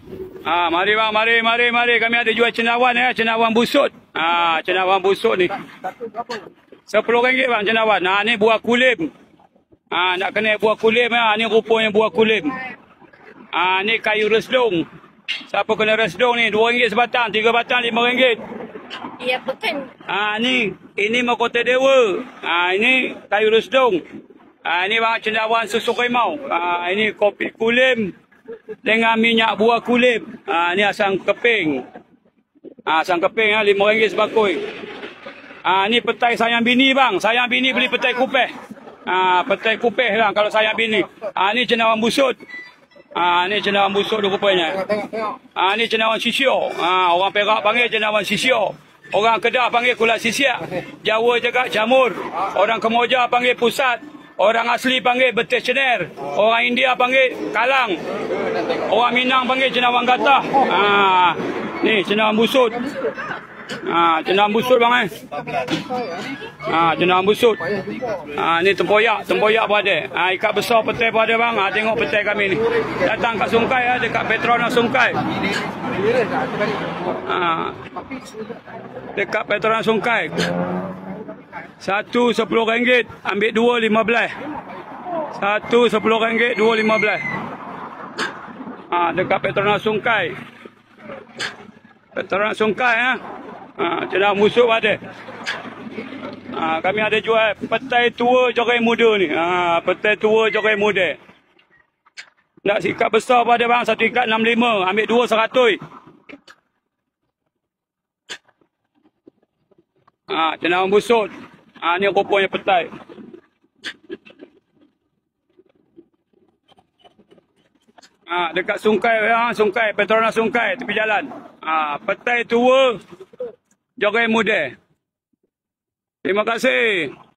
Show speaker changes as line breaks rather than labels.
Mari bang, mari. Kami ada jual cendawan ya, cendawan busut. Cendawan busut ni. RM10 bang cendawan. Ni buah kulim. Nak kena buah kulim ya. Ni rupanya buah kulim. Ni kayu resdung. Siapa kena resdung ni? RM2 sebatang, 3 batang RM5.
Ya, bukan.
Ini mahkota dewa. Ini kayu resdung. Ini bang cendawan susu rimau. Ini kopi kulim dengan minyak buah kulim. Ni asam keping. Asam keping RM5 sebakul. Ni petai sayang bini bang. Sayang bini beli petai kupeh. Petai kupeh lah kalau sayang bini. Ni cendawan busut. Ni cendawan busut rupanya. Ni cendawan sisio. Orang Perak panggil cendawan sisio. Orang Kedah panggil kulat sisiak. Jawa cakap camur. Orang Kemoja panggil pusat. Orang asli panggil betis cener. Orang India panggil kalang. Orang Minang panggil cendawan gatah. Ni cendawan busut. Cendawan busut bang cendawan busut. Ni tempoyak pun ada. Ikat besar petai pun ada bang. Tengok petai kami ni. Datang kat Sungkai dekat Petronas Sungkai. Dekat Petronas Sungkai. Satu RM10, ambil dua RM15. Satu RM10, dua RM15. Dekat Petronas Sungkai. Petronas Sungkai cendawan busuk ada. Kami ada jual petai tua jorai muda ni. Petai tua jorai muda. Nak ikat besar pada bang, satu ikat RM65, ambil dua RM100. Cendawan busuk. Ni rupanya petai. Dekat Sungkai, Sungkai, Petronas Sungkai, tepi jalan. Petai tua, jorai muda. Terima kasih.